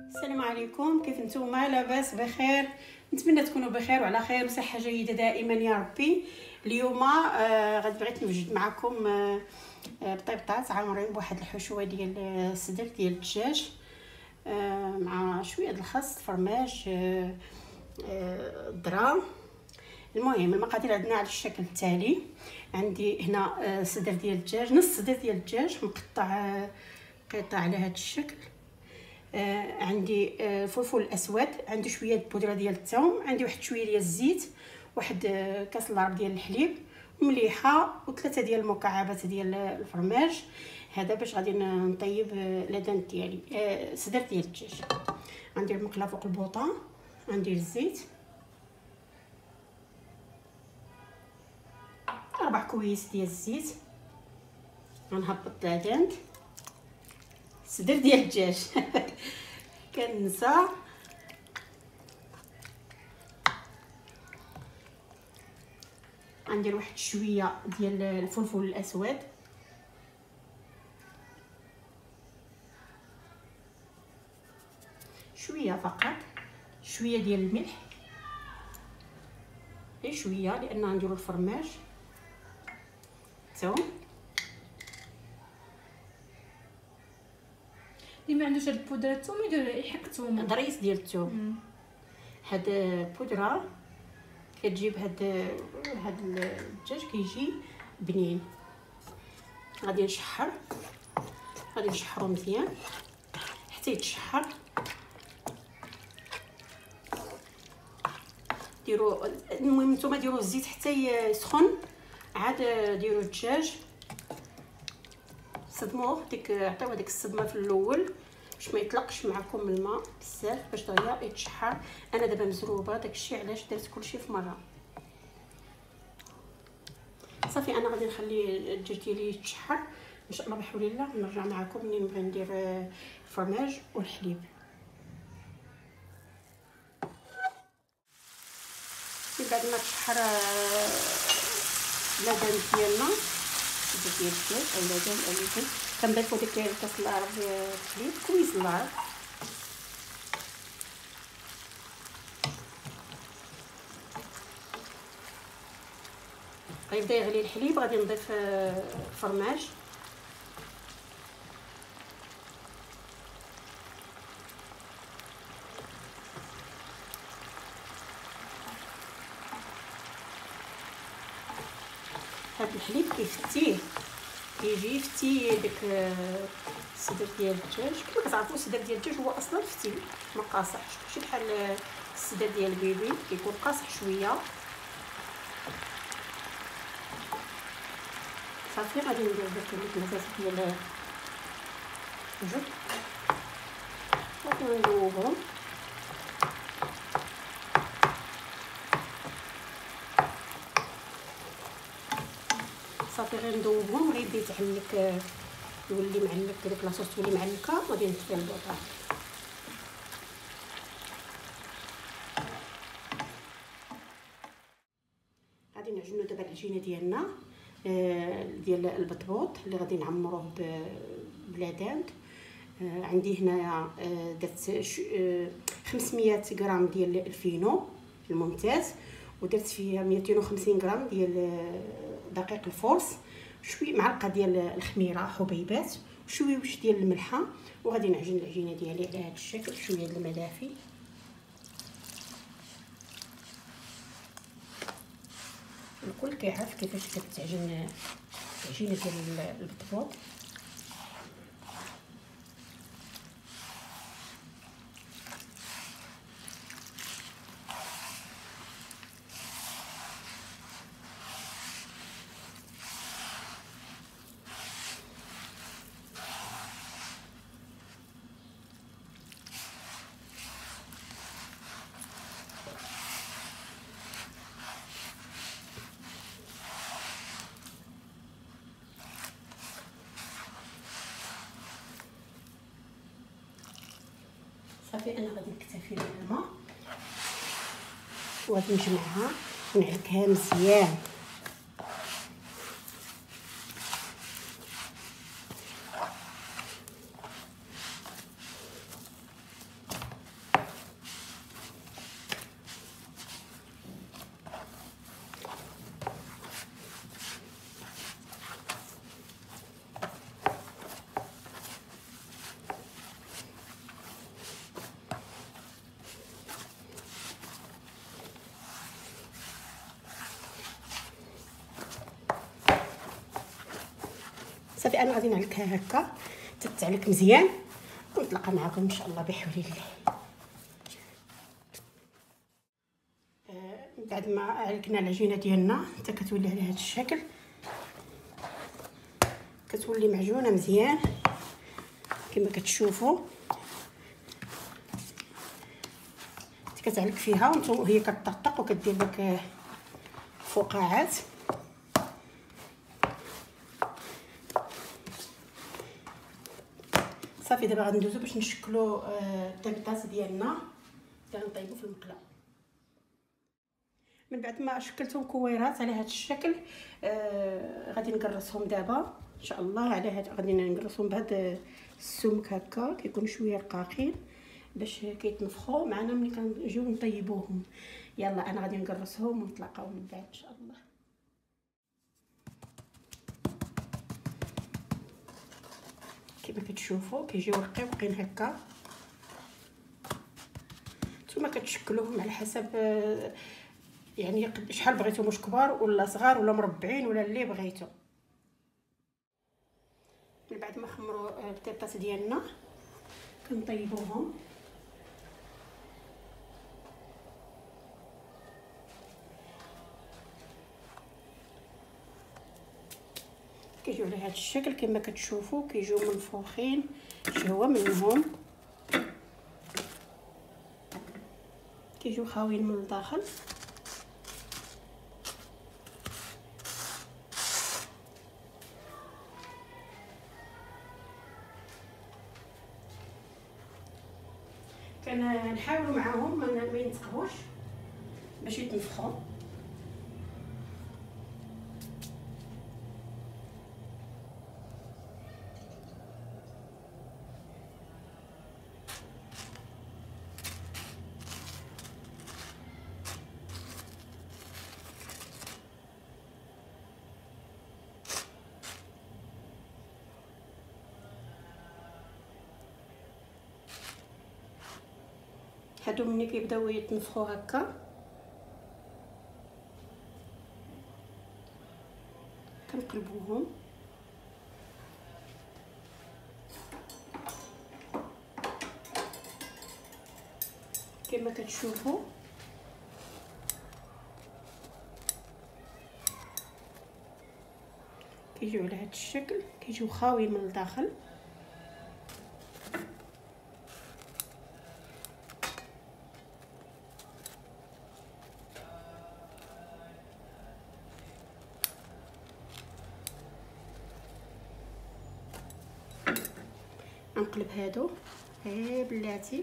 السلام عليكم، كيف نتوما؟ لاباس بخير؟ نتمنى تكونوا بخير وعلى خير وصحه جيده دائما يا ربي. اليوم غادي بغيت نوجد معكم بطيبطات عامرين بواحد الحشوه ديال الصدر ديال الدجاج مع شويه د الخس، فرماج، الذره. المهم المقادير عندنا على الشكل التالي. عندي هنا صدر ديال الدجاج، نص صدر ديال الدجاج مقطع قطع على هذا الشكل. عندي فلفل الاسود، عندي شويه بودره ديال الثوم، عندي واحد شويه ديال الزيت، واحد كاس العرض ديال الحليب، مليحه، وثلاثه ديال المكعبات ديال الفرماج. هذا باش غادي نطيب لدان ديالي صدر ديال الدجاج. غندير المقله فوق البوطه، غندير الزيت، 4 كويس ديال الزيت، غنهبط لدان صدر ديال الدجاج كنسى. غندير واحد شويه ديال الفلفل الاسود، شويه فقط، شويه ديال الملح، غير شويه لان غنديروا الفرماج، الثوم. اللي ما عندوش هاد البودره الثوم يدير يحك الثوم، ضريس ديال الثوم. هاد البودره كتجيب هاد الدجاج كيجي بنين. غادي نشحرو مزيان حتى يتشحر. ديروا المهم نتوما ديروا الزيت حتى يسخن، عاد ديروا الدجاج، صدموه عطيوه ديك الصدمه في الاول باش ما يطلقش معكم الماء بزاف، باش دغيا يتشحر. انا دابا مزروبه، داكشي علاش درت كلشي في مره. صافي انا غادي نخلي الدجاج ديالي يتشحر ان شاء الله بحول الله. نرجع معكم ملي نبغي ندير الفرماج والحليب. بعد ما تشحر لدان ديالنا ديال الدجاج او لدان كنضيفو ديك كاس العرض ديال الحليب، كويس العرض. غيبدا يغلي الحليب، غادي نضيف الفرماج، هاد الحليب كيفتيه، كيجي يفتي داك الصدر ديال الدجاج. كما كتعرفوا الصدر ديال الدجاج هو اصلا فتي ما قاصحش، ماشي بحال الصدر ديال البيبي كيكون قاصح شويه. صافي غادي ندير داك المكونات ديال الدجاج، غادي نذوبهم. صافي غير نذوبهم، غير يبدا يتعلك، يولي معلك، ديك لاصوص تولي معلكه، غادي نطفي البوطه. غادي نعجنوا دابا العجينه ديالنا ديال البطبوط اللي غادي نعمروه بلاداند. عندي هنايا درت 500 غرام ديال الفينو الممتاز، ودرت فيها 250 غرام ديال دقيق الفورس، شويه معلقه ديال الخميره حبيبات، وشويه ديال الملحه. وغادي نعجن العجينه ديالي على هذا الشكل، شويه د الماء دافي. الكل كيعرف كيفاش كتعجن العجينه ديال البطبوط. صافي انا غادي نكتفي بالماء وغادي نجمعها ونعلكها مزيان. صافي انا غادي نعلكها هكا تتعلك مزيان ونتلاقى معكم ان شاء الله بحول الله. بعد ما علكنا العجينه ديالنا حتى كتولي على هذا الشكل، كتولي معجونه مزيان كما كتشوفوا. كتعلك فيها وهي كتطقطق وكدير لك فقاعات. صافي دابا غادي ندوزو باش نشكلو الطيبطاس ديالنا اللي غنطيبو في المقله. من بعد ما شكلتهم كويرات على هذا الشكل غادي نقرصهم دابا ان شاء الله. على هذا غادي نقرصهم بهذا السمك هكا كيكون شويه رقاقين باش كيتنفخوا معنا ملي كنجيو نطيبوهم. يلا انا غادي نقرصهم ونتلاقاو من بعد ان شاء الله. كما كتشوفوا كيجيو رقيقين هكا. نتوما كتشكلوهم على حسب يعني شحال بغيتو، واش كبار ولا صغار ولا مربعين ولا اللي بغيتو. من بعد ما خمروا الطيبطاس ديالنا كنطيبوهم. كيجيو على هذا الشكل كما كتشوفوا، كيجيو منفوخين شهوه منهم، كيجيو خاويين من الداخل. كنحاولوا معاهم ما ينتقبوش باش يتنفخوا. هادو ملي كيبداو يتنفخوا هكا كنقلبوهم. كما كتشوفوا كيجيو على هذا الشكل، كيجيو خاويين من الداخل. نقلب هادو بلاتي.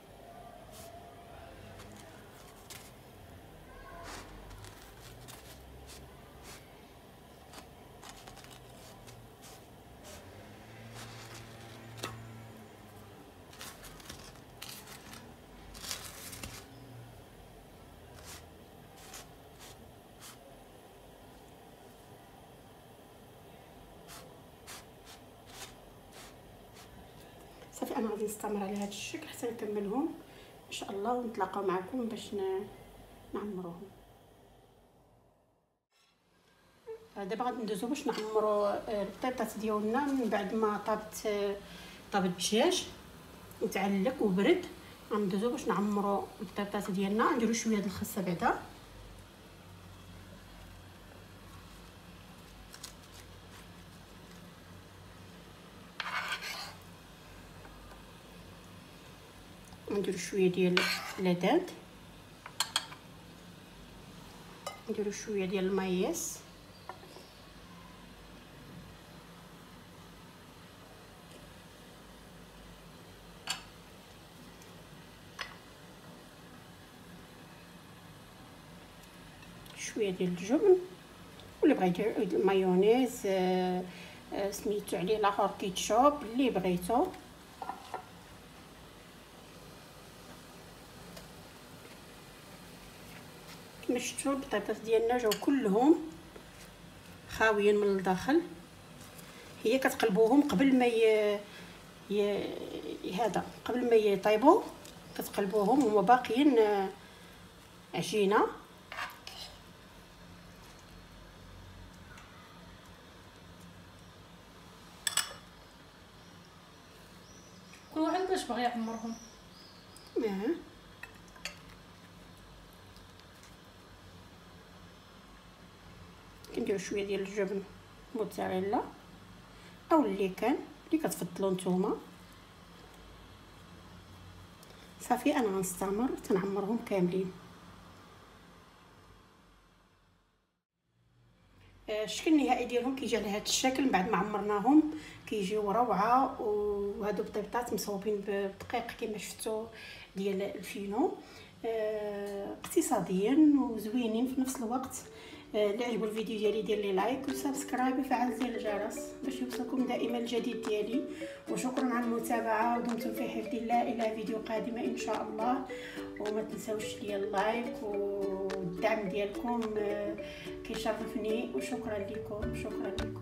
صافي انا غادي نستمر على هذا الشكل حتى نكملهم ان شاء الله ونتلاقاو معكم باش نعمروهم. دابا غادي ندوزو باش نعمروا البطيطات ديالنا. من بعد ما طاب الدجاج وتعلق وبرد غندوزو باش نعمروا البطيطات ديالنا. نديرو شويه د الخصه بعدا. نديرو شويه ديال لادانت، نديرو شويه ديال المايس، شويه ديال الجبن واللي بغيتو المايونيز سميتو عليه الاخر كيتشوب اللي بغيتو. كما شفتوا البطاطس ديالنا جاو كلهم خاويين من الداخل. هي كتقلبوهم قبل ما قبل ما يطيبوا كتقلبوهم هما باقيين عجينه. باش بغى يعمرهم. كنديروا شويه ديال الجبن موتزاريلا او اللي كان اللي كتفضلوا نتوما. صافي انا غنستمر تنعمرهم كاملين. الشكل النهائي ديالهم كيجي على هذا الشكل من بعد ما عمرناهم، كيجيو روعه. وهادو بطيبطات مصوبين بدقيق كما شفتوا ديال الفينو، اقتصاديين وزوينين في نفس الوقت. اللي عجبو الفيديو ديالي دير لي لايك وسبسكرايب وفعل زر الجرس باش يوصلكم دائما الجديد ديالي. وشكرا على المتابعه، ودمتم في حفظ الله الى فيديو قادمه ان شاء الله. وما تنساوش ليا اللايك والدعم ديالكم كيشرفني. وشكرا لكم، شكرا لكم.